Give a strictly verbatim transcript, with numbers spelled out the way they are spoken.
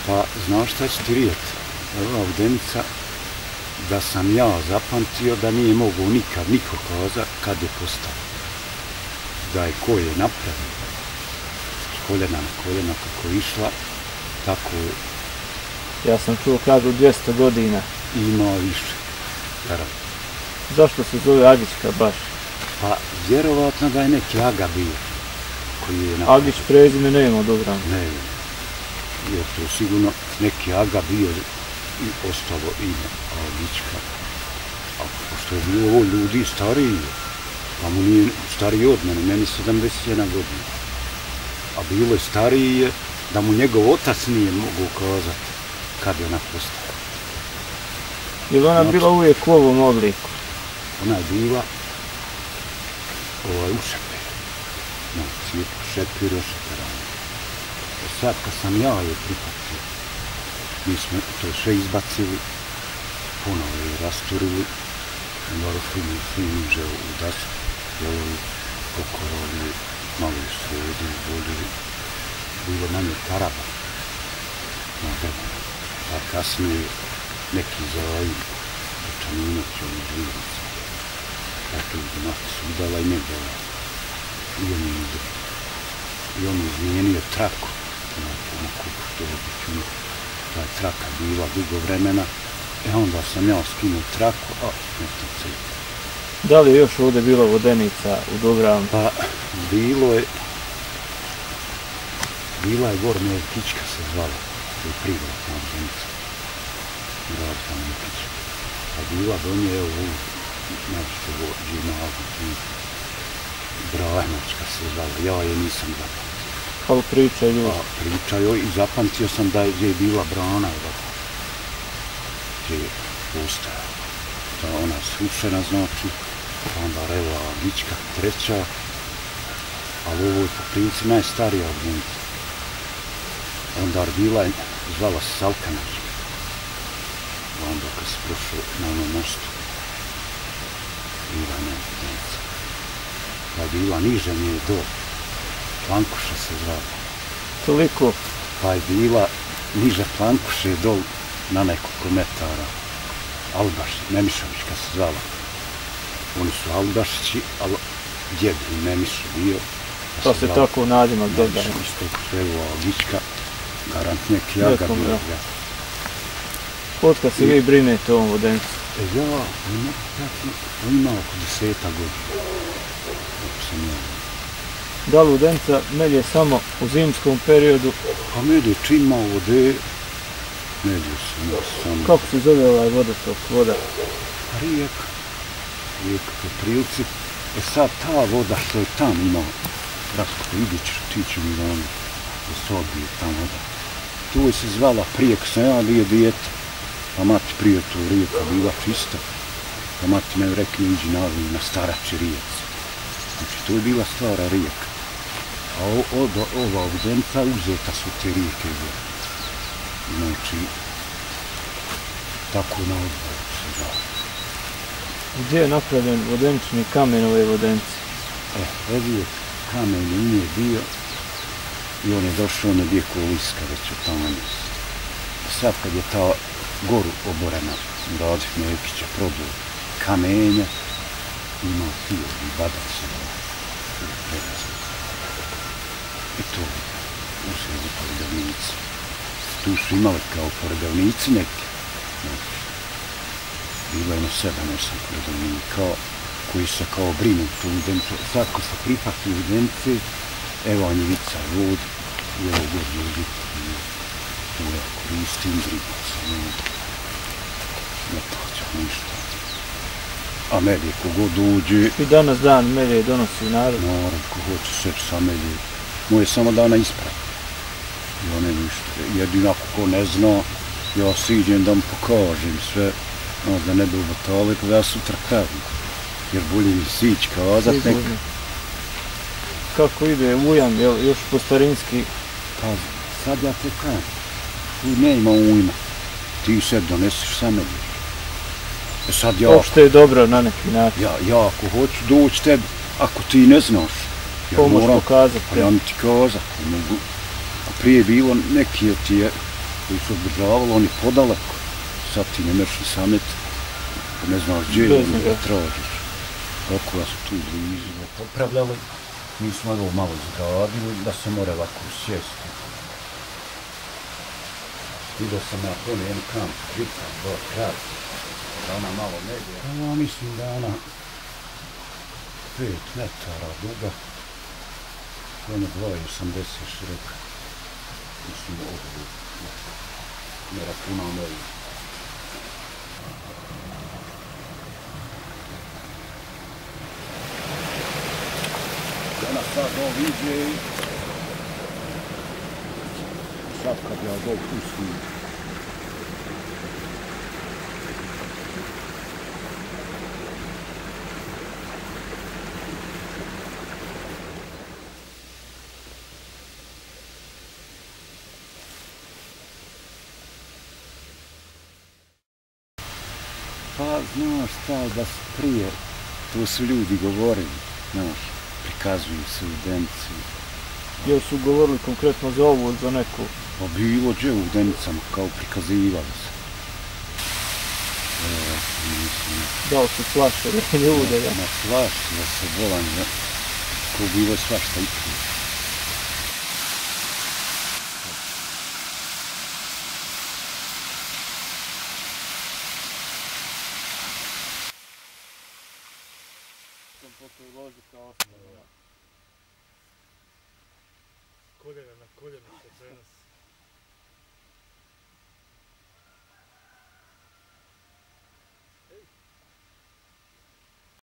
Pa, znaš šta ću ti rijeti? Ova Vodenica, da sam ja zapamtio da nije mogu nikad niko kaza kad je postao. Da je ko je napravio, s koljena na koljena kako je išla, tako je. Ja sam čuo, kažu dvjesto godina. Ima više. Naravno. Zašto se zove Agićka baš? Pa, vjerovatno da je neki Aga bio. Koji je napravio. Agić prezime nema Dobran. Ne, jer to sigurno neki Aga bio i ostalo ime Agićka. A pošto je bilo ovo ljudi stariji, pa mu nije stariji od mene, meni sedamdeset jedna godina. A bilo je stariji je da mu njegov otac nije mogu kazati kad je ona postala. Je li ona znači, bila uvijek u ovom obliku? Ona je bila ovaj, u šepe. No, cijepu šepir, ošeperano. E sad, kad sam ja je prihvatio, mi smo to sve izbacili, ponovo je rasturili, malo fini, fini žel u dasku, jelovi, pokorovi, malo je sredi, volili, bilo manje taraba na vremenu. A kasnije neki zajim, Čaninac, oni živnici, dakle, mati su udala i ne dala. I on je uzeo. I on je izmijenio traku na kupu, to je biću, ta je traka bila dugo vremena. E onda sam ja skinuo traku, a nešto cijelo. Da li je još ovdje bila Vodenica u Dobravnu? Pa, bilo je, bila je Gor Merkićka se zvala, to je privatna Vodenica. Radka Merkićka. Pa bila do nje, evo, znači, ovo džinazu, Brajnočka se zvala, ja je nisam zapamtio. Ali pričaju? Pa, pričaju i zapamtio sam da je bila brana, gdje je postajala. Da ona srušena, znači, onda Reva Agićka, treća, ali ovo je po prilici najstarija Vodenica. Onda Arbila je zvala se Salkanačka. Onda kad se prošao na onom mostu, bila ne Vodenica. Pa je bila niže nije do, Plankuša se zvala. Toliko? Pa je bila niže Plankuše dol na nekoliko metara. Albaš, Nemišovićka se zvala. Oni su Albašići, ali djed i Nemiš bio. Pa se tako nadimak dodaje. Nemišović, to je evo Agićka, garant neki Aga bio. Otkad se vi brinete ovom Vodenicu? Ja, on ima oko deseta godina. Da li Vodenica melje samo u zimskom periodu? Pa melje čim ima vode, melje se ne samo. Kako se zove ovaj vodotok, voda? Rijeka. Rijeka po prilici. E sad ta voda što je tam ima, Ratko, vidjet ćeš, ti će mi ono, da se odbije ta voda. Tu je se zvala prije, kad sam ja bio dijete, pa mati prije tu rijeka bila čista, pa mati me rekli iđi nazvi na Starači rijeci. Znači, to je bila stara rijeka. A od ova Vodenica uzeta su te rijeke. Znači, tako na odboru se zove. Gdje je napravljen vodenični kamen ove Vodenice? E, ovdje kamen je nije bio i on je došao, on je bio koliska već od tamo. Sad kad je ta goru oborena, Radih Mekića prodao kamenja, ima tio i badac se prelazio. I to je uzeli poredavnici. Tu su imali kao poredavnici neki. Bilo je na sedam, osam poredavnika koji se kao brinu tu Vodenicu. Sad ko se prihvati Vodenice, evo Anjevica vod, i evo god ljudi. Tu ja koristim, brinu se. Ne plaćam ništa. A melje kogod uđe... I danas dan melje donosi narod? Narod, ko hoće seći sa melje. Moje samo dana ispravi. Ja ne ništa. Jedino ako ko ne zna, ja siđem da mu pokažem sve. Da ne bi ubatali, pa da ja sutra kažem. Jer bolje mi sić kazat neka. Kako ide ujam, jel još po starinski? Pa sad ja te kažem. Tu nema ujma. Ti se donesiš sa melje. Sad ja... Opšte je dobro na neki način. Ja, ja ako hoću doći tebi, ako ti ne znaš, ja pomoć moram, pokazati. Pa ja mi ti kazat, mogu. A prije bilo neki ti je koji su održavali, oni podaleko. Sad ti ne meš ni samet, ne znaš gdje je, Bez ne njega. tražiš. Kako su tu blizu, popravljali, mi smo evo malo izgradili da se more ovako sjesti. Vidio sam ja to na jednu kampu, žita, dva krati, da ona malo negdje. Ja mislim da je ona pet metara duga, i ona dva i osamdeset široka. Mislim, ovdje ne računam ovdje. Ona sad ovo iđe i sad kad ja dol pustim. Pa znaš šta, da su prije, to su ljudi govorili, znaš, prikazuju se u Denici. Jel su govorili konkretno za ovu ili za neku? Pa bilo gdje u Denicama, kao prikazivali se. Evo, mislim, Da li su plašili ljude, da? na plaši da se bolan, da, ko bilo svašta i tu. Koljena na koljena se prenos.